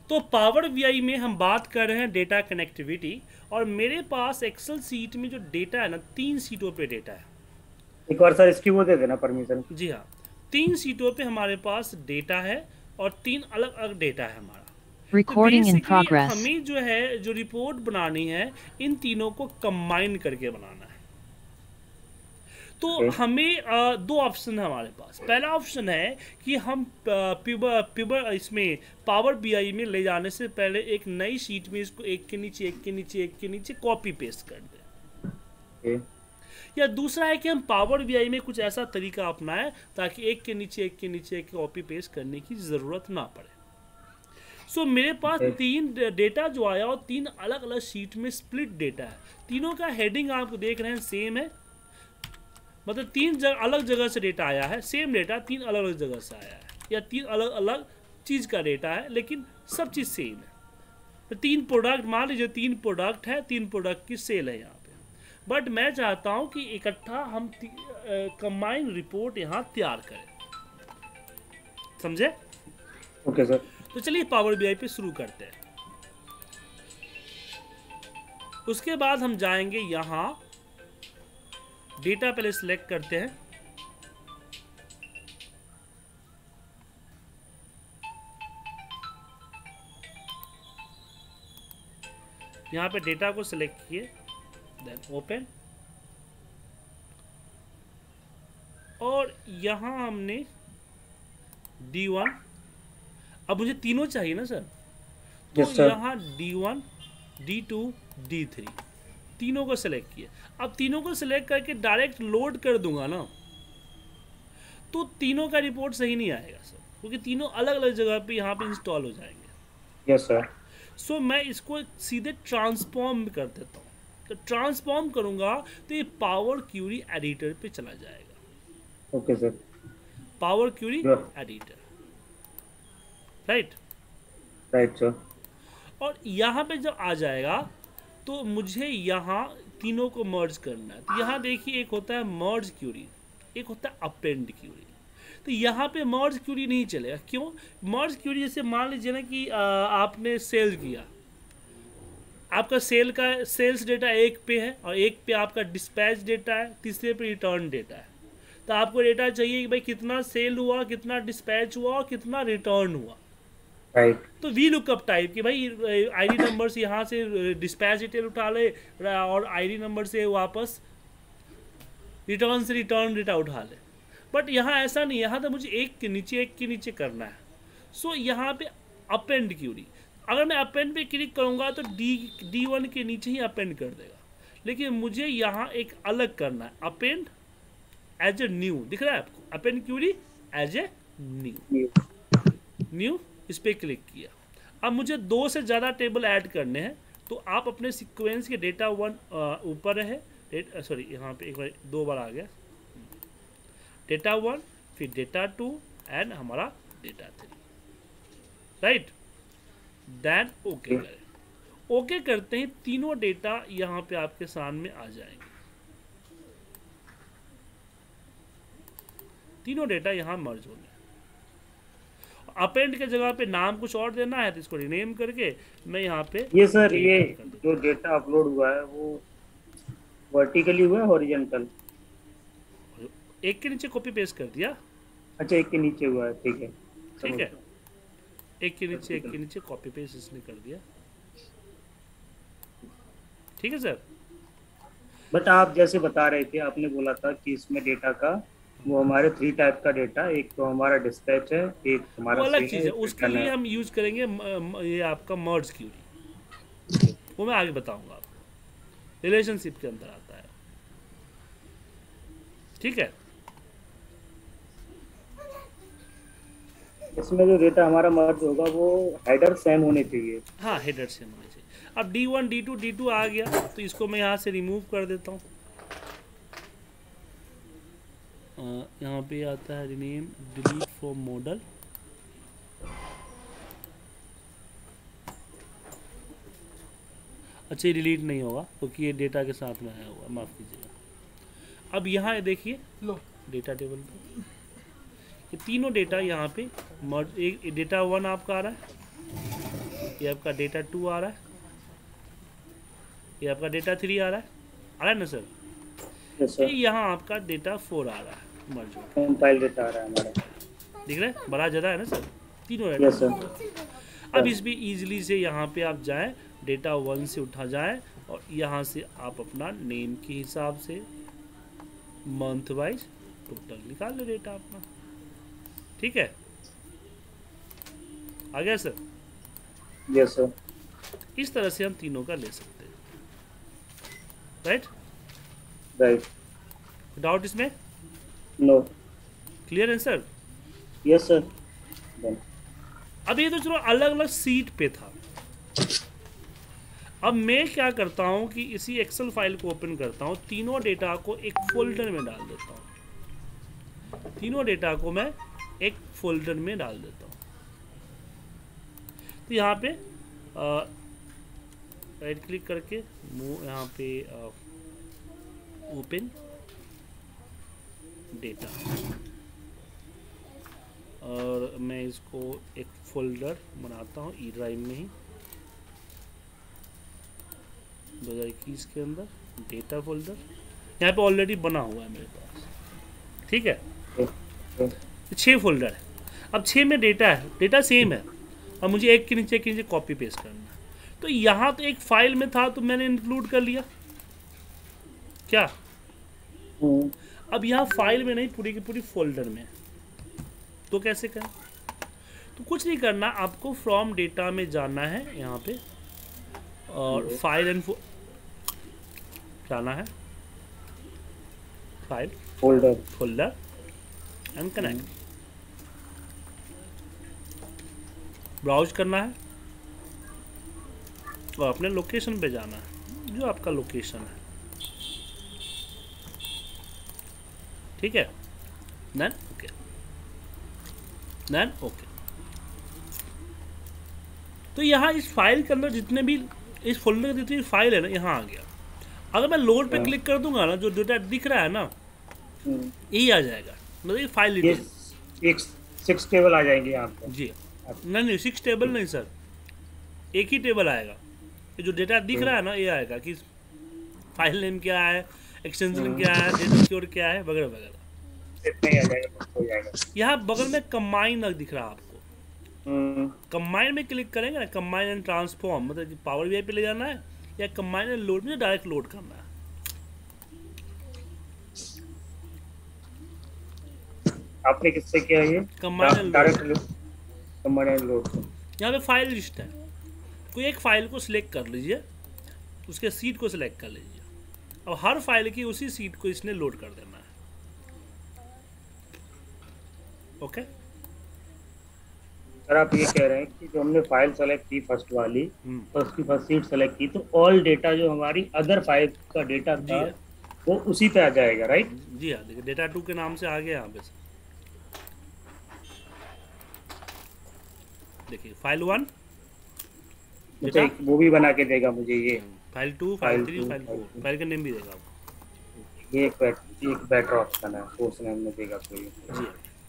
तो power BI में हम बात कर रहे हैं डेटा कनेक्टिविटी, और मेरे पास एक्सेल सीट में जो डेटा है ना, 3 सीटों पे डेटा है। एक बार सर इसकी वो दे देना परमिशन। जी हाँ, 3 सीटों पे हमारे पास डेटा है और 3 अलग अलग डेटा है हमारा। तो Recording in बेसिकली progress. हमें जो है जो रिपोर्ट बनानी है, इन तीनों को कंबाइन करके बनाना है। तो हमें दो ऑप्शन है हमारे पास। पहला ऑप्शन है कि हम पिबर इसमें पावर बीआई में ले जाने से पहले एक नई शीट में इसको एक के नीचे एक के नीचे एक के नीचे कॉपी पेस्ट कर दें, या दूसरा है कि हम पावर बीआई में कुछ ऐसा तरीका अपनाएं ताकि एक के नीचे एक के नीचे एक कॉपी पेस्ट करने की ज़रूरत ना पड़े। सो मेरे पास 3 डेटा जो आया और 3 अलग अलग शीट में स्प्लिट डेटा है। तीनों का हेडिंग आप देख रहे हैं सेम है, मतलब 3 अलग जगह से डेटा आया है। सेम डेटा 3 अलग अलग जगह से आया है, या 3 अलग अलग चीज़ का डेटा है, लेकिन सब चीज़ सेम है। तो 3 प्रोडक्ट, मान लीजिए 3 प्रोडक्ट है, 3 प्रोडक्ट की सेल है यहाँ पे। बट मैं चाहता हूँ कि इकट्ठा हम कंबाइन रिपोर्ट यहाँ तैयार करें, समझे? Okay sir. तो चलिए पावर बीआई पे शुरू करते हैं। उसके बाद हम जाएंगे यहाँ, डेटा पहले सिलेक्ट करते हैं। यहाँ पे डेटा को सिलेक्ट किए, देन ओपन, और यहाँ हमने D1, अब मुझे तीनों चाहिए ना सर, तो yes, यहाँ D1, D2, D3 तीनों को सिलेक्ट किए। अब तीनों को सिलेक्ट करके डायरेक्ट लोड कर दूंगा ना, तो तीनों का रिपोर्ट सही नहीं आएगा सर, क्योंकि तीनों अलग अलग जगह पे यहाँ पे इंस्टॉल हो जाएंगे। Yes sir. सो मैं इसको सीधे ट्रांसफॉर्म कर देता हूँ। तो ट्रांसफॉर्म करूँगा तो ये पावर क्यूरी एडिटर पे चला जाएगा। Okay sir. Power query editor, right sir. और यहाँ पे जब आ जाएगा तो मुझे यहाँ तीनों को मर्ज करना है। तो यहाँ देखिए, एक होता है मर्ज क्यूरी, एक होता है अपेंड क्यूरी। तो यहाँ पे मर्ज क्यूरी नहीं चलेगा। क्यों? मर्ज क्यूरी जैसे मान लीजिए ना कि आपने सेल किया, आपका सेल्स डेटा एक पे है, और एक पे आपका डिस्पैच डेटा है, तीसरे पे रिटर्न डेटा है। तो आपको डेटा चाहिए कि भाई कितना सेल हुआ, कितना डिस्पैच हुआ और कितना रिटर्न हुआ। राइट। तो वी लुकअप टाइप कि भाई आईडी नंबर से यहाँ से डिस्पैच डिटेल उठा ले, और आईडी नंबर से वापस रिटर्न से रिटर्न डेटा उठा ले। बट यहाँ ऐसा नहीं, यहाँ तो मुझे एक के नीचे करना है। सो यहाँ पे अपेंड क्यूरी, अगर मैं अपेंड पे क्लिक करूँगा तो D1 के नीचे ही अपेंड कर देगा, लेकिन मुझे यहाँ एक अलग करना है, अपेंड एज ए न्यू। दिख रहा है आपको? Append query as a new, इस पर क्लिक किया। अब मुझे 2 से ज़्यादा टेबल ऐड करने हैं, तो आप अपने सीक्वेंस के डेटा 1 ऊपर है, सॉरी यहाँ पे एक बार 2 बार आ गया, डेटा 1 फिर डेटा 2 एंड हमारा डेटा 3, राइट। देन ओके करें। ओके करते ही तीनों डेटा यहाँ पे आपके सामने आ जाएंगे। तीनों डेटा यहाँ मर्ज होंगे। अपेंड के जगह पे नाम कुछ और देना है तो इसको रिनेम करके मैं यहाँ पे ये सर, ये जो डेटा अपलोड हुआ है वो वर्टिकली हुआ है हॉरिजॉन्टल? एक के नीचे कॉपी पेस्ट कर दिया। अच्छा, एक के नीचे हुआ है, ठीक है। ठीक है, एक के नीचे कॉपी पेस्ट इसने कर दिया। ठीक है सर। बट आप जैसे बता रहे थे, आपने बोला था कि इसमें डेटा का वो हमारे 3 टाइप का डेटा, एक तो हमारा डिस्पैच है, एक हमारा वो अलग चीज़ है, उसके लिए हम यूज करेंगे ये आपका मर्ज क्यूरी, वो मैं आगे बताऊंगा आपको, रिलेशनशिप के अंदर आता है। ठीक है, इसमें जो डेटा हमारा मर्ज होगा वो हेडर सेम होने चाहिए। हाँ, हेडर सेम होने चाहिए। अब D1 D2 आ गया, तो इसको मैं यहाँ से रिमूव कर देता हूँ। यहाँ पे आता है रिनेम डिलीट फ्रॉम मॉडल। अच्छा, ये डिलीट नहीं होगा क्योंकि ये डेटा के साथ में आया हुआ, माफ़ कीजिएगा। अब यहाँ देखिए लो डेटा टेबल पे ये तीनों डेटा यहाँ पे मर्ज, एक डेटा 1 आपका आ रहा है, ये आपका डेटा 2 आ रहा है, ये आपका डेटा 3 आ रहा है ना सर? यस ये सर, यहाँ आपका डेटा 4 आ रहा है मर्ज होकर, कंपाइल डेटा आ रहा है हमारा। दिख रहा है? बड़ा ज़्यादा है ना सर, तीनों यस डेटा। सर। अब इसमें ईजिली से यहाँ पे आप जाएं, डेटा 1 से उठा जाए और यहाँ से आप अपना नेम के हिसाब से मंथ वाइज टोटल निकाल लो डेटा अपना। ठीक है, आ गया सर? Yes sir. इस तरह से हम तीनों का ले सकते हैं, राइट? राइट। डाउट इसमें? नो। क्लियर है सर? Yes sir. डन। अब ये तो चलो अलग अलग सीट पे था। अब मैं क्या करता हूँ कि इसी एक्सेल फाइल को ओपन करता हूँ, तीनों डेटा को एक फोल्डर में डाल देता हूँ, तीनों डेटा को मैं एक फोल्डर में डाल देता हूँ। तो यहाँ पे राइट क्लिक करके यहाँ पे ओपन डेटा, और मैं इसको एक फोल्डर बनाता हूँ ई ड्राइव में ही, 2021 के अंदर डेटा फोल्डर यहाँ पे ऑलरेडी बना हुआ है मेरे पास। ठीक है, 6 फोल्डर है। अब 6 में डेटा है, डेटा सेम है, और मुझे एक के नीचे कॉपी पेस्ट करना है। तो यहाँ तो एक फाइल में था तो मैंने इंक्लूड कर लिया क्या? अब यहाँ फाइल में नहीं, पूरी की पूरी फोल्डर में। तो कैसे करें? तो कुछ नहीं करना, आपको फ्रॉम डेटा में जाना है यहाँ पे, और फाइल एंड जाना है, file folder and connect, browse करना है और अपने लोकेशन पे जाना है, जो आपका लोकेशन है। ठीक है, देन ओके, देन ओके। तो यहाँ इस फाइल के अंदर जितने भी इस फोल्डर की जितनी फाइल है ना, यहाँ आ गया। अगर मैं लोड पे क्लिक कर दूंगा ना, जो डेटा दिख रहा है ना, यही आ जाएगा, मतलब ये फाइल एक 6 टेबल आ जाएंगे यहाँ पे। जी नहीं 6 टेबल नहीं सर, एक ही टेबल आएगा। ये जो डेटा दिख रहा है ना, ये आएगा कि फाइल नेम क्या है, एक्सटेंशन क्या है, डेटा कोड क्या है, वगैरह वगैरह। इतना ही आ जाएगा, हो जाएगा। यहाँ बगल में कंबाइन दिख रहा है आपको, कंबाइन में क्लिक करेंगे ना, कंबाइन एंड ट्रांसफॉर्म, मतलब कि पावर बीआई पे ले जाना है, या कंबाइन एंड लोड में डायरेक्ट लोड करना है। आपने किससे किया ये? Combine and direct combine and load. यहाँ पे फाइल लिस्ट है, कोई एक फाइल को सिलेक्ट कर लीजिए, उसके सीट को सिलेक्ट कर लीजिए, और हर फाइल की उसी सीट को इसने लोड कर देना है। ओके सर, आप ये कह रहे हैं कि जो हमने फाइल सेलेक्ट की फर्स्ट वाली, तो उसकी फर्स्ट सीट सेलेक्ट की, तो ऑल डेटा जो हमारी अदर फाइल का डेटा था वो उसी पे आ जाएगा, राइट? जी हाँ, देखिए डेटा 2 के नाम से आ गया यहाँ पे। देखिए फाइल 1 अच्छा, वो भी बना के देगा मुझे ये, फाइल 2, फाइल 3, फाइल 4, फाइल का नेम भी देगा आपको। ये एक बेटर ऑप्शन है, कोर्स नेम में देगा कोई। जी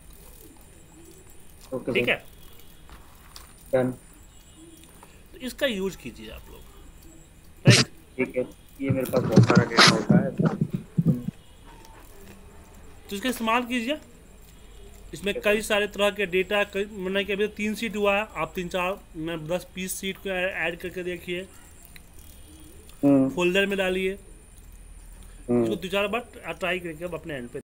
ओके, ठीक है, डन। तो इसका यूज कीजिए आप लोग, राइट? ठीक है, ये मेरे पास बहुत सारा डेटा होता है, तो इसका इस्तेमाल कीजिए। इसमें कई सारे तरह के डेटा, मैंने कि अभी 3 सीट हुआ है, आप 3-4 में 10-20 सीट को ऐड करके देखिए, फोल्डर में डालिए, इसको 2-4 बार ट्राई करके अब अपने एंड पे